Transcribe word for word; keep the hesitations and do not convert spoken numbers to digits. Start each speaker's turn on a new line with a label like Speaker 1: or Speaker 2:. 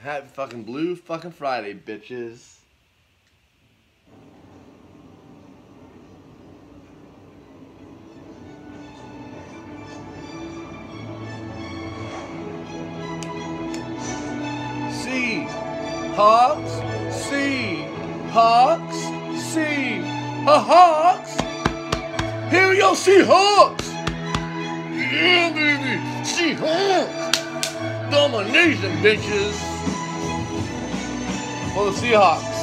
Speaker 1: Happy fucking Blue fucking Friday, bitches. Seahawks, Seahawks, Seahawks. Here we go, Seahawks. Yeah, baby, Seahawks. Domination, bitches. For the Seahawks.